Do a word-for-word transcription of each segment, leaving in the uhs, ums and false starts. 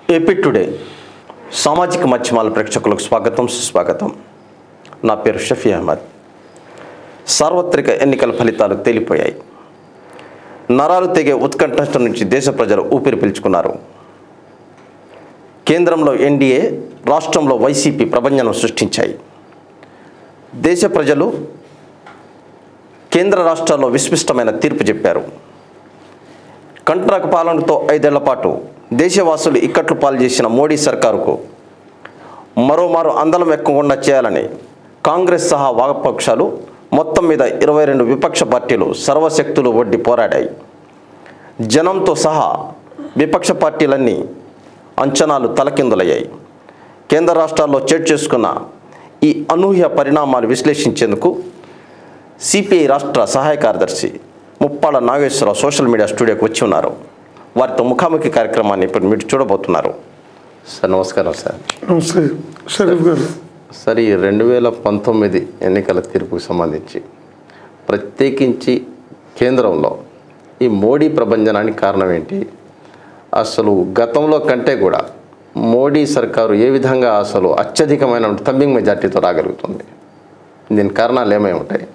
AP today సామాజిక మాధ్యమాల ప్రేక్షకులకు స్వాగతం సుస్వాగతం. నా పేరు షఫీ అహ్మద్. సార్వత్రిక ఎన్నికల ఫలితాలు తేలిపోయాయి. నరాలు తెగే ఉత్కంఠ నుంచి దేశ ప్రజలు ఊపిరి పీల్చుకున్నారు. కేంద్రంలో ఎన్డీఏ, రాష్ట్రంలో వైసీపీ ప్రభంజనం సృష్టించాయి. దేశ ప్రజలు కేంద్ర రాష్ట్రాల్లో విస్పష్టమైన తీర్పు చెప్పారు. కంట్రాక్ పాలనతో ఐదేళ్ల పాటు దేశవాసులు ఇక్కట్లు పాలు చేసిన మోడీ సర్కారుకు మరోమారు అందలం ఎక్కకుండా చేయాలని కాంగ్రెస్ సహా వామపక్షాలు, మొత్తం మీద ఇరవై రెండు విపక్ష పార్టీలు సర్వశక్తులు ఒడ్డి పోరాడాయి. జనంతో సహా విపక్ష పార్టీలన్నీ అంచనాలు తలకిందులయ్యాయి. కేంద్ర రాష్ట్రాల్లో చోటు చేసుకున్న ఈ అనూహ్య పరిణామాలు విశ్లేషించేందుకు సిపిఐ రాష్ట్ర సహాయ కార్యదర్శి ముప్పాళ్ళ నాగేశ్వరరావు సోషల్ మీడియా స్టూడియోకి వచ్చి ఉన్నారు. వారితో ముఖాముఖి కార్యక్రమాన్ని ఇప్పుడు మీరు చూడబోతున్నారు. సార్ నమస్కారం. సార్ నమస్తే షరీఫ్ గారు. సార్, ఈ రెండు వేల పంతొమ్మిది ఎన్నికల తీర్పుకు సంబంధించి ప్రత్యేకించి కేంద్రంలో ఈ మోడీ ప్రభంజనానికి కారణం ఏంటి? అసలు గతంలో కంటే కూడా మోడీ సర్కారు ఏ విధంగా అసలు అత్యధికమైన థంబింగ్ మెజార్టీతో రాగలుగుతుంది? దీని కారణాలు ఏమై ఉంటాయి?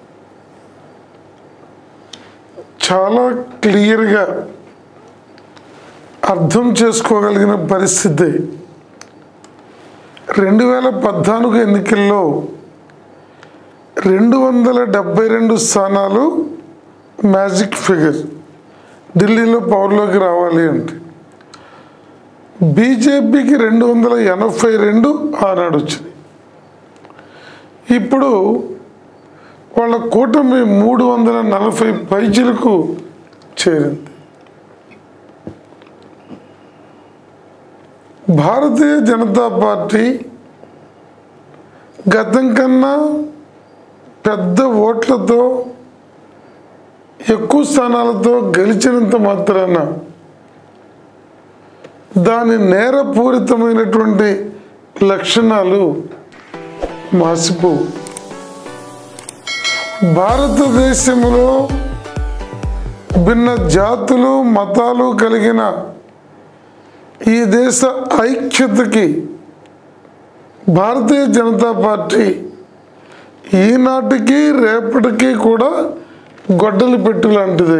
చాలా క్లియర్గా అర్థం చేసుకోగలిగిన పరిస్థితి రెండు వేల పద్నాలుగు ఎన్నికల్లో రెండు వందల డెబ్బై రెండు స్థానాలు మ్యాజిక్ ఫిగర్ ఢిల్లీలో పవర్లోకి రావాలి అంటే, బీజేపీకి రెండు వందల ఎనభై రెండు ఆనాడు వచ్చింది. ఇప్పుడు వాళ్ళ కూటమి మూడు వందల నలభై పైచీలకు చేరింది. భారతీయ జనతా పార్టీ గతం కన్నా పెద్ద ఓట్లతో ఎక్కువ స్థానాలతో గెలిచినంత మాత్రాన దాని నేరపూరితమైనటువంటి లక్షణాలు మాసిపోవు. భారతదేశంలో భిన్న జాతులు మతాలు కలిగిన ఈ దేశ ఐక్యతకి భారతీయ జనతా పార్టీ ఈనాటికి రేపటికి కూడా గొడ్డలి పెట్టు లాంటిది.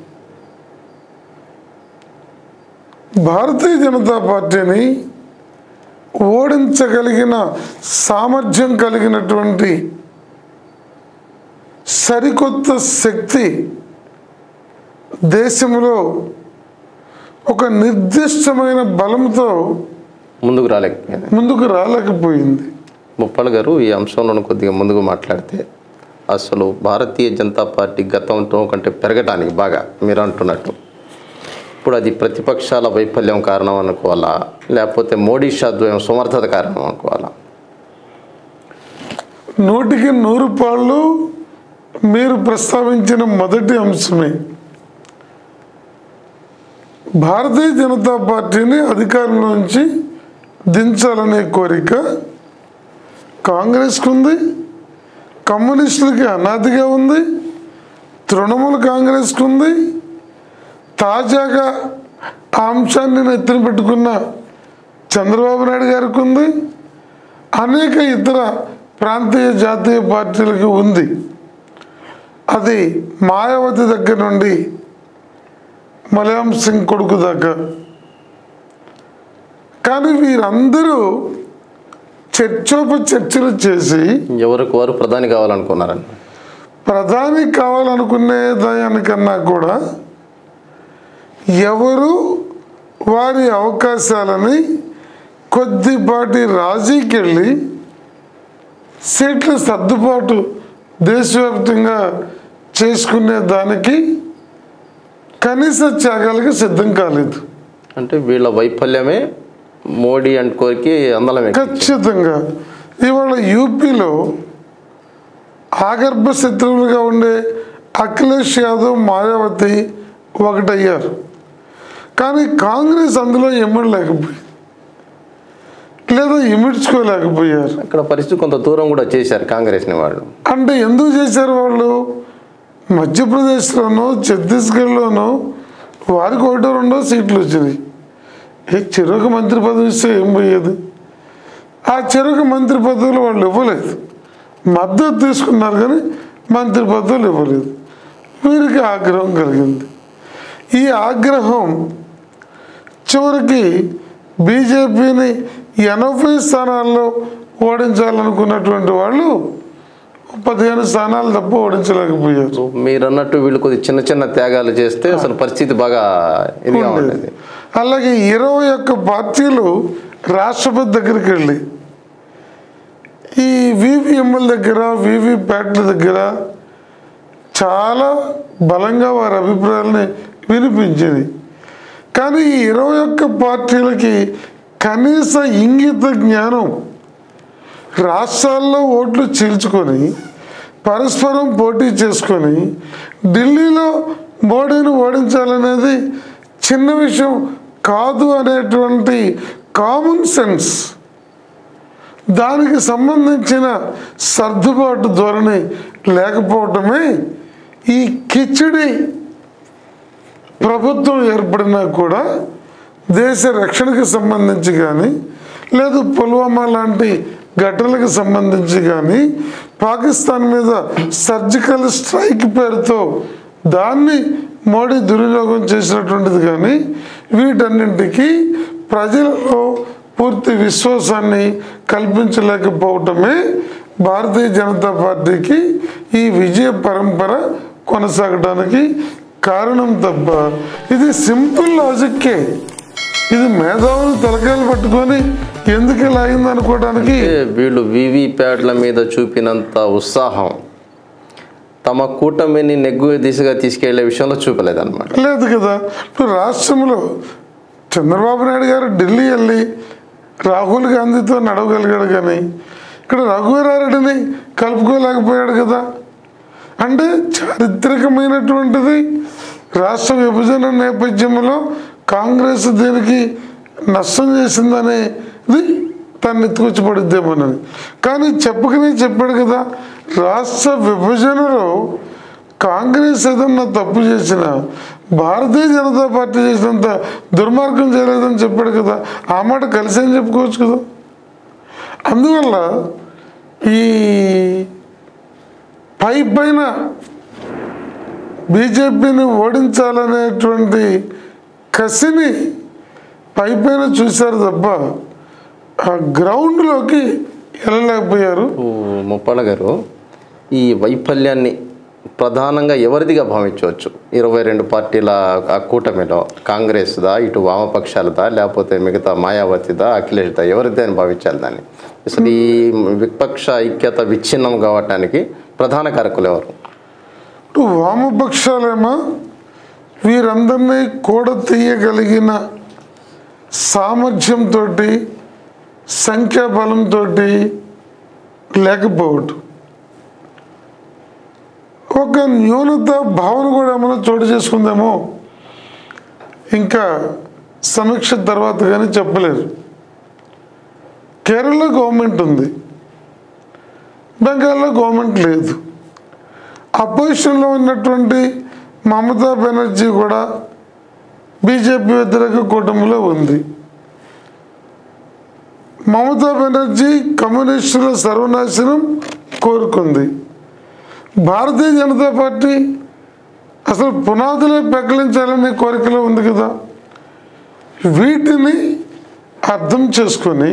భారతీయ జనతా పార్టీని ఓడించగలిగిన సామర్థ్యం కలిగినటువంటి సరికొత్త శక్తి దేశంలో ఒక నిర్దిష్టమైన బలంతో ముందుకు రాలేకపోయింది ముందుకు రాలేకపోయింది ముప్పాళ్ళ గారు, ఈ అంశంలో కొద్దిగా ముందుకు మాట్లాడితే, అసలు భారతీయ జనతా పార్టీ గతంతో కంటే పెరగడానికి బాగా మీరు అంటున్నట్టు ఇప్పుడు అది ప్రతిపక్షాల వైఫల్యం కారణం అనుకోవాలా, లేకపోతే మోడీ షాద్వయం సమర్థత కారణం అనుకోవాలా? నూటికి నూరు పాళ్ళు మీరు ప్రస్తావించిన మొదటి అంశమే. భారతీయ జనతా పార్టీని అధికారంలోంచి దించాలనే కోరిక కాంగ్రెస్కి ఉంది, కమ్యూనిస్టులకి అనాదిగా ఉంది, తృణమూల కాంగ్రెస్కి ఉంది, తాజాగా ఆ అంశాన్ని నెత్తిన పెట్టుకున్న చంద్రబాబు నాయుడు గారికి ఉంది, అనేక ఇతర ప్రాంతీయ జాతీయ పార్టీలకి ఉంది. అది మాయావతి దగ్గర నుండి మలయాం సింగ్ కొడుకు దాకా. కానీ వీరందరూ చర్చోప చర్చలు చేసి ఎవరికి వారు ప్రధాని కావాలనుకున్నారని, ప్రధాని కావాలనుకునే దానికన్నా కూడా ఎవరు వారి అవకాశాలని కొద్దిపాటి రాజీకి వెళ్ళి సీట్ల సర్దుబాటు దేశవ్యాప్తంగా చేసుకునే దానికి కనీస త్యాగాలకి సిద్ధం కాలేదు. అంటే వీళ్ళ వైఫల్యమే మోడీ అనుకోరికి అందలమే. ఖచ్చితంగా ఇవాళ యూపీలో ఆగర్భ శత్రువులుగా ఉండే అఖిలేష్ యాదవ్, మాయావతి ఒకటయ్యారు. కానీ కాంగ్రెస్ అందులో ఇమ్మడలేకపోయింది, లేదా ఇమిడ్చుకోలేకపోయారు. అక్కడ పరిస్థితి కొంత దూరం కూడా చేశారు కాంగ్రెస్ని వాళ్ళు. అంటే ఎందుకు చేశారు వాళ్ళు? మధ్యప్రదేశ్లోనూ ఛత్తీస్గఢ్లోనూ వారికి ఒకటో రెండో సీట్లు వచ్చినాయి. ఏ చెరొక మంత్రి పదవి ఇస్తే ఏం పోయేది? ఆ చెరొక మంత్రి పదవులు వాళ్ళు ఇవ్వలేదు, మద్దతు తీసుకున్నారు కానీ మంత్రి పదవులు ఇవ్వలేదు. వీరికి ఆగ్రహం కలిగింది. ఈ ఆగ్రహం చివరికి బీజేపీని ఎనభై స్థానాల్లో ఓడించాలనుకున్నటువంటి వాళ్ళు పదిహేను స్థానాలు తప్ప ఓడించలేకపోయారు. మీరు అన్నట్టు వీళ్ళు కొద్ది చిన్న చిన్న త్యాగాలు చేస్తే అసలు పరిస్థితి బాగా ఇదిగా ఉండేది. అలాగే ఇరవై ఒక్క పార్టీలు రాష్ట్రపతి దగ్గరికి వెళ్ళి ఈ వివిఎంఎల్ దగ్గర వివిప్యాట్ల దగ్గర చాలా బలంగా వారి అభిప్రాయాలని వినిపించింది. కానీ ఈ ఇరవై ఒక్క పార్టీలకి కనీస ఇంగిత జ్ఞానం, రాష్ట్రాల్లో ఓట్లు చీల్చుకొని పరస్పరం పోటీ చేసుకొని ఢిల్లీలో మోడీని ఓడించాలనేది చిన్న విషయం కాదు అనేటువంటి కామన్ సెన్స్, దానికి సంబంధించిన సర్దుబాటు ధోరణి లేకపోవటమే ఈ కిచిడి ప్రభుత్వం ఏర్పడినా కూడా దేశ రక్షణకు సంబంధించి కానీ లేదు పుల్వామా లాంటి ఘటనలకు సంబంధించి కానీ పాకిస్తాన్ మీద సర్జికల్ స్ట్రైక్ పేరుతో దాన్ని మోడీ దుర్వినియోగం చేసినటువంటిది కానీ వీటన్నింటికి ప్రజలలో పూర్తి విశ్వాసాన్ని కల్పించలేకపోవటమే భారతీయ జనతా పార్టీకి ఈ విజయ పరంపర కొనసాగడానికి కారణం తప్ప ఇది సింపుల్ లాజిక్కే. ఇది మేధావులు తలకాయలు పట్టుకొని ఎందుకు ఇలా అయింది అనుకోవడానికి వీళ్ళు వివిప్యాట్ల మీద చూపినంత ఉత్సాహం తమ కూటమిని నెగ్గు దిశగా తీసుకెళ్లే విషయంలో చూపలేదన్నమాట. లేదు కదా. ఇప్పుడు రాష్ట్రంలో చంద్రబాబు నాయుడు గారు ఢిల్లీ వెళ్ళి రాహుల్ గాంధీతో నడవగలిగాడు కానీ ఇక్కడ రఘువీరారెడ్డిని కలుపుకోలేకపోయాడు కదా. అంటే చారిత్రకమైనటువంటిది రాష్ట్ర విభజన నేపథ్యంలో కాంగ్రెస్ దీనికి నష్టం చేసిందనేది తను ఎత్తుకొచ్చి పడుద్దేమోనని. కానీ చెప్పకనే చెప్పాడు కదా, రాష్ట్ర విభజనలో కాంగ్రెస్ ఏదన్నా తప్పు చేసినా భారతీయ జనతా పార్టీ చేసినంత దుర్మార్గం చేయలేదని చెప్పాడు కదా. ఆ మాట కలిసి అని చెప్పుకోవచ్చు కదా. అందువల్ల ఈ పై పైన బీజేపీని ఓడించాలనేటువంటి కసిని పై పైన చూశారు తప్ప ఆ గ్రౌండ్లోకి వెళ్ళలేకపోయారు. ముప్పాళ్ళ గారు, ఈ వైఫల్యాన్ని ప్రధానంగా ఎవరిదిగా భావించవచ్చు? ఇరవై రెండు పార్టీల ఆ కూటమిలో కాంగ్రెస్దా, ఇటు వామపక్షాలదా, లేకపోతే మిగతా మాయావతిదా, అఖిలేష్దా, ఎవరిది అని భావించాలి దాన్ని? అసలు ఈ విపక్ష ఐక్యత విచ్ఛిన్నం కావటానికి ప్రధాన కారకులు ఎవరు? ఇటు వామపక్షాలేమో వీరందరినీ కూడా తీయగలిగిన సామర్థ్యంతో సంఖ్యాబలంతో లేకపోవటం, ఒక న్యూనత భావన కూడా ఏమైనా చోటు చేసుకుందేమో ఇంకా సమీక్ష తర్వాత కానీ చెప్పలేరు. కేరళ గవర్నమెంట్ ఉంది, బెంగాల్లో గవర్నమెంట్ లేదు. అపోజిషన్లో ఉన్నటువంటి మమతా బెనర్జీ కూడా బీజేపీ వ్యతిరేక కూటమిలో ఉంది. మమతా బెనర్జీ కమ్యూనిస్టుల సర్వనాశనం కోరుకుంది. భారతీయ జనతా పార్టీ అసలు పునాదులే పెకలించాలనే కోరికలో ఉంది కదా. వీటిని అర్థం చేసుకొని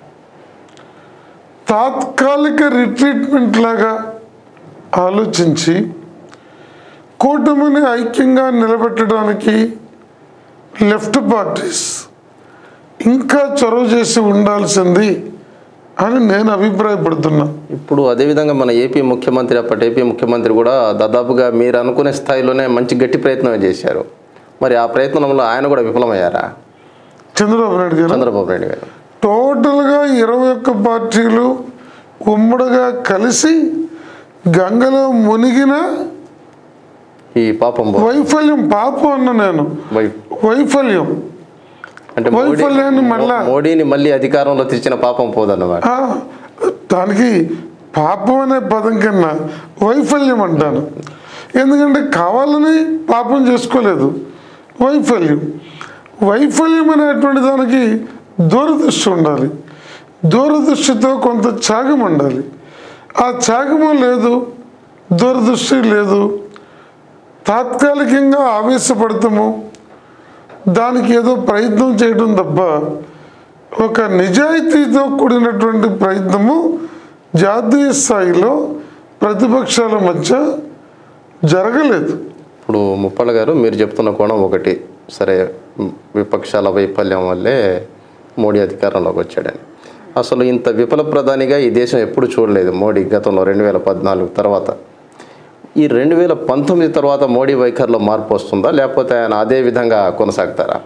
తాత్కాలిక రిట్రీట్మెంట్ లాగా ఆలోచించి కూటమిని ఐక్యంగా నిలబెట్టడానికి లెఫ్ట్ పార్టీస్ ఇంకా చొరవ చేసి ఉండాల్సింది అని నేను అభిప్రాయపడుతున్నా. ఇప్పుడు అదేవిధంగా మన ఏపీ ముఖ్యమంత్రి, అప్పటి ఏపీ ముఖ్యమంత్రి కూడా దాదాపుగా మీరు అనుకునే స్థాయిలోనే మంచి గట్టి ప్రయత్నం చేశారు. మరి ఆ ప్రయత్నంలో ఆయన కూడా విఫలమయ్యారా? చంద్రబాబు నాయుడు గారు చంద్రబాబు నాయుడు గారు టోటల్గా ఇరవై ఒక్క పార్టీలు ఉమ్మడిగా కలిసి గంగలో మునిగిన ఈ పాపం వైఫల్యం, పాపం అన్న నేను వైఫల్యం అంటే వైఫల్యాన్ని మళ్ళా మోడీని మళ్ళీ అధికారంలో తెచ్చిన పాపం పోదన్నమాట. దానికి పాపం అనే పదం కన్నా వైఫల్యం అంటాను. ఎందుకంటే కావాలని పాపం చేసుకోలేదు, వైఫల్యం. వైఫల్యం అనేటువంటి దానికి దూరదృష్టి ఉండాలి, దూరదృష్టితో కొంత త్యాగం ఉండాలి. ఆ త్యాగము లేదు, దూరదృష్టి లేదు, తాత్కాలికంగా ఆవేశపడతాము, దానికి ఏదో ప్రయత్నం చేయడం తప్ప ఒక నిజాయితీతో కూడినటువంటి ప్రయత్నము జాతీయ స్థాయిలో ప్రతిపక్షాల మధ్య జరగలేదు. ఇప్పుడు ముప్పళ్ళ గారు మీరు చెప్తున్న కోణం ఒకటి, సరే విపక్షాల వైఫల్యం వల్లే మోడీ అధికారంలోకి వచ్చాడని. అసలు ఇంత విఫల ప్రధానిగా ఈ దేశం ఎప్పుడు చూడలేదు మోడీ గతంలో రెండు వేల పద్నాలుగు తర్వాత. ఈ రెండు వేల పంతొమ్మిది తర్వాత మోడీ వైఖరిలో మార్పు వస్తుందా, లేకపోతే ఆయన అదే విధంగా కొనసాగుతారా?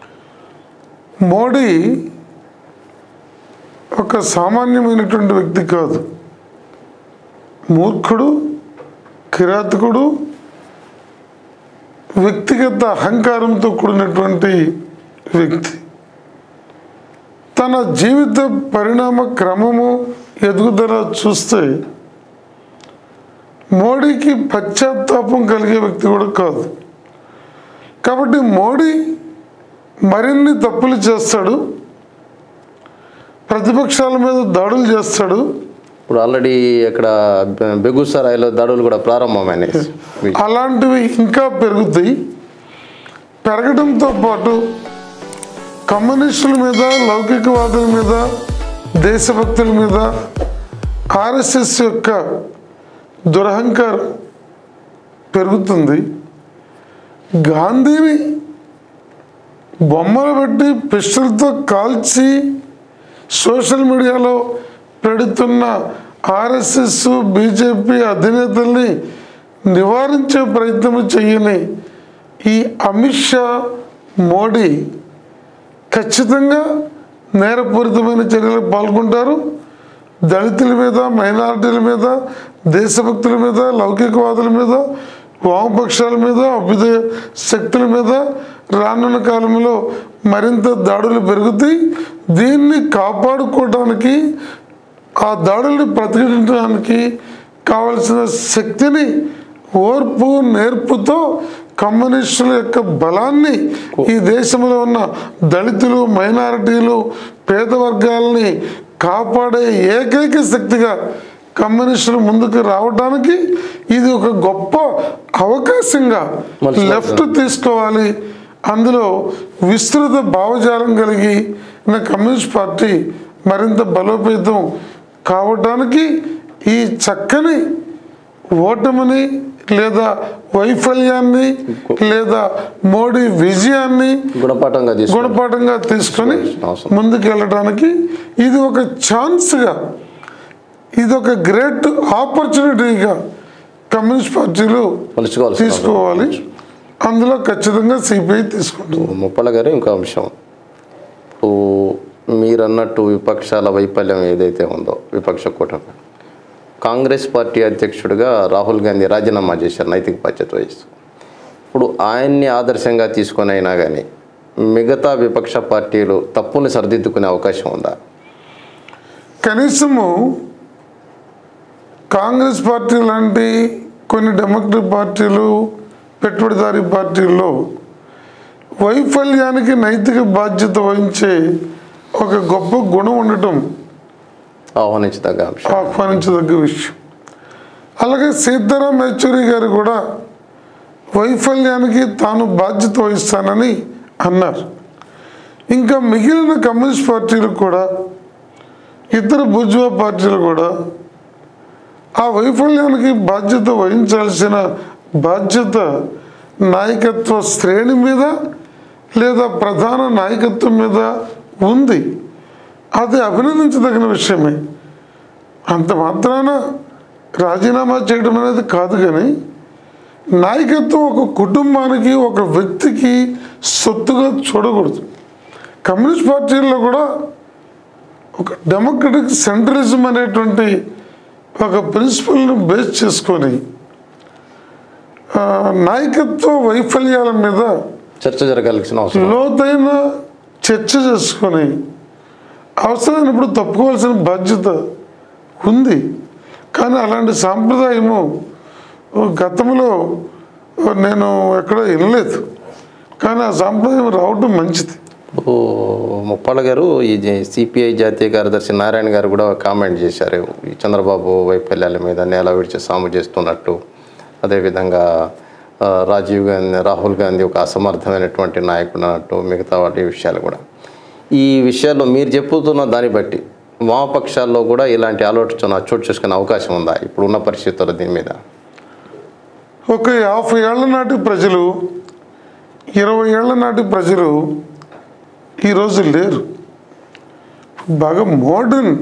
మోడీ ఒక సామాన్యమైనటువంటి వ్యక్తి కాదు, మూర్ఖుడు, కిరాతకుడు, వ్యక్తిగత అహంకారంతో కూడినటువంటి వ్యక్తి. తన జీవిత పరిణామ క్రమము ఎదుగుదల చూస్తే మోడీకి పశ్చాత్తాపం కలిగే వ్యక్తి కూడా కాదు. కాబట్టి మోడీ మరిన్ని తప్పులు చేస్తాడు, ప్రతిపక్షాల మీద దాడులు చేస్తాడు. ఇప్పుడు ఆల్రెడీ ఇక్కడ బెగుసారాయిలో దాడులు కూడా ప్రారంభమైనాయి. అలాంటివి ఇంకా పెరుగుతాయి. పెరగడంతో పాటు కమ్యూనిస్టుల మీద, లౌకికవాదుల మీద, దేశభక్తుల మీద ఆర్ఎస్ఎస్ యొక్క దురహంకారం పెరుగుతుంది. గాంధీని బొమ్మలు పెట్టి పిస్టల్తో కాల్చి సోషల్ మీడియాలో పెడుతున్న ఆర్ఎస్ఎస్, బీజేపీ అధినేతల్ని నివారించే ప్రయత్నం చేయని ఈ అమిత్ షా, మోడీ ఖచ్చితంగా నేరపూరితమైన చర్యలకు పాల్గొంటారు. దళితుల మీద, మైనారిటీల మీద, దేశభక్తుల మీద, లౌకికవాదుల మీద, వామపక్షాల మీద, అభ్యుదయ శక్తుల మీద రానున్న కాలంలో మరింత దాడులు పెరుగుతాయి. దీన్ని కాపాడుకోవడానికి, ఆ దాడుల్ని ప్రతిఘటించడానికి కావలసిన శక్తిని, ఓర్పు, నేర్పుతో కమ్యూనిస్టుల యొక్క బలాన్ని ఈ దేశంలో ఉన్న దళితులు, మైనారిటీలు, పేద వర్గాలని కాపాడే ఏకైక శక్తిగా కమ్యూనిస్టులు ముందుకు రావడానికి ఇది ఒక గొప్ప అవకాశంగా లెఫ్ట్ తీసుకోవాలి. అందులో విస్తృత భావజాలం కలిగి కమ్యూనిస్ట్ పార్టీ మరింత బలోపేతం కావడానికి ఈ చక్కని ఓటమిని లేదా వైఫల్యాన్ని లేదా మోడీ విజయాన్ని గుణపాఠంగా గుణపాఠంగా తీసుకొని ముందుకు వెళ్ళడానికి ఇది ఒక ఛాన్స్గా, ఇది ఒక గ్రేట్ ఆపర్చునిటీగా కమ్యూనిస్ట్ పార్టీలు తీసుకోవాలి. అందులో ఖచ్చితంగా సిపిఐ తీసుకుంటుంది. ముప్పళ్ళ గారు ఇంకో అంశం, మీరు అన్నట్టు విపక్షాల వైఫల్యం ఏదైతే ఉందో, విపక్ష కూటమి, కాంగ్రెస్ పార్టీ అధ్యక్షుడిగా రాహుల్ గాంధీ రాజీనామా చేశారు నైతిక బాధ్యత వహిస్తూ. ఇప్పుడు ఆయన్ని ఆదర్శంగా తీసుకొని అయినా కానీ మిగతా విపక్ష పార్టీలు తప్పుని సరిదిద్దుకునే అవకాశం ఉందా? కనీసము కాంగ్రెస్ పార్టీ లాంటి కొన్ని డెమోక్రటిక్ పార్టీలు, పెట్టుబడిదారీ పార్టీల్లో వైఫల్యానికి నైతిక బాధ్యత వహించే ఒక గొప్ప గుణం ఉండటం ఆహ్వానించదగ్గ అంశం, ఆహ్వానించదగ్గ విషయం. అలాగే సీతారాం యేచూరి గారు కూడా వైఫల్యానికి తాను బాధ్యత వహిస్తానని అన్నారు. ఇంకా మిగిలిన కమ్యూనిస్ట్ పార్టీలు కూడా, ఇతర బూర్జువా పార్టీలు కూడా ఆ వైఫల్యానికి బాధ్యత వహించాల్సిన బాధ్యత నాయకత్వ శ్రేణి మీద లేదా ప్రధాన నాయకత్వం మీద ఉంది. అది అభినందించదగిన విషయమే. అంత మాత్రాన రాజీనామా చేయడం అనేది కాదు. కానీ నాయకత్వం ఒక కుటుంబానికి, ఒక వ్యక్తికి సొత్తుగా చూడకూడదు. కమ్యూనిస్ట్ పార్టీల్లో కూడా ఒక డెమోక్రటిక్ సెంట్రలిజం అనేటువంటి ఒక ప్రిన్సిపల్ను బేస్ చేసుకొని నాయకత్వ వైఫల్యాల మీద చర్చ జరగాల్సిన అవసరం, లోతైన చర్చ చేసుకొని అవసరమైనప్పుడు తప్పుకోవాల్సిన బాధ్యత ఉంది. కానీ అలాంటి సాంప్రదాయము గతంలో నేను ఎక్కడ వినలేదు. కానీ ఆ సాంప్రదాయం రావటం మంచిది. ఇప్పుడు ముప్పాళ్ళ గారు ఈ సిపిఐ జాతీయ కార్యదర్శి నారాయణ గారు కూడా కామెంట్ చేశారు ఈ చంద్రబాబు వైఫల్యాల మీద, నేల విడిచి సాము చేస్తున్నట్టు, అదేవిధంగా రాజీవ్ గాంధీ రాహుల్ గాంధీ ఒక అసమర్థమైనటువంటి నాయకుడు అన్నట్టు, మిగతా వాటి విషయాలు కూడా. ఈ విషయాల్లో మీరు చెప్పుతున్న దాన్ని బట్టి వామపక్షాల్లో కూడా ఇలాంటి ఆలోచన చోటు చేసుకునే అవకాశం ఉందా ఇప్పుడున్న పరిస్థితుల్లో దీని మీద? ఒక యాభై ఏళ్ల నాటి ప్రజలు, ఇరవై ఏళ్ల నాటి ప్రజలు ఈరోజు లేరు. బాగా మోడర్న్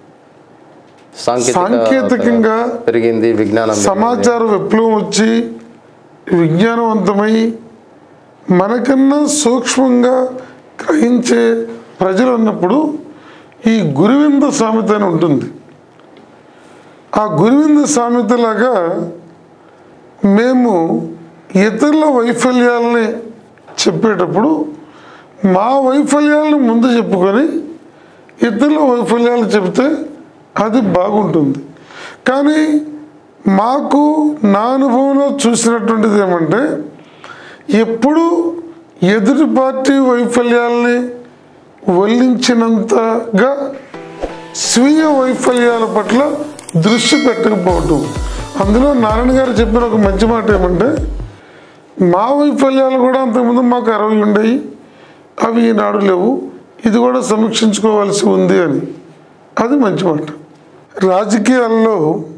సాంకేతికంగా పెరిగింది, విజ్ఞానం, సమాచార విప్లవం వచ్చి విజ్ఞానవంతమై మనకన్నా సూక్ష్మంగా గ్రహించే ప్రజలు ఉన్నప్పుడు ఈ గురువింద సామెత అని ఉంటుంది. ఆ గురువింద సామెతలాగా మేము ఇతరుల వైఫల్యాలని చెప్పేటప్పుడు మా వైఫల్యాలను ముందు చెప్పుకొని ఇతరుల వైఫల్యాలు చెప్తే అది బాగుంటుంది. కానీ మాకు నా అనుభవంలో చూసినటువంటిది ఏమంటే, ఎప్పుడు ఎదుటి పార్టీ వైఫల్యాలని వల్లించినంతగా స్వీయ వైఫల్యాల పట్ల దృష్టి పెట్టకపోవటం. అందులో నారాయణ గారు చెప్పిన ఒక మంచి మాట ఏమంటే, మా వైఫల్యాలు కూడా అంతకుముందు మాకు అరవై ఉండేవి, అవి ఈనాడు లేవు, ఇది కూడా సమీక్షించుకోవాల్సి ఉంది అని. అది మంచి మాట. రాజకీయాల్లో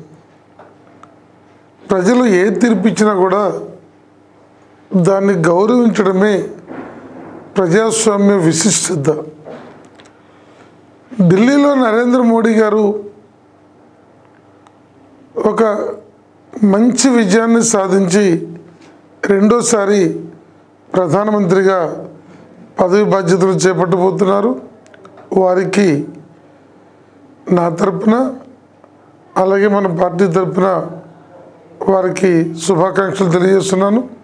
ప్రజలు ఏ తీర్పిచ్చినా కూడా దాన్ని గౌరవించడమే ప్రజాస్వామ్య విశిష్టత. ఢిల్లీలో నరేంద్ర మోడీ గారు ఒక మంచి విజయాన్ని సాధించి రెండోసారి ప్రధానమంత్రిగా పదవి బాధ్యతలు చేపట్టబోతున్నారు. వారికి నా తరపున అలాగే మన పార్టీ తరపున వారికి శుభాకాంక్షలు తెలియజేస్తున్నాను.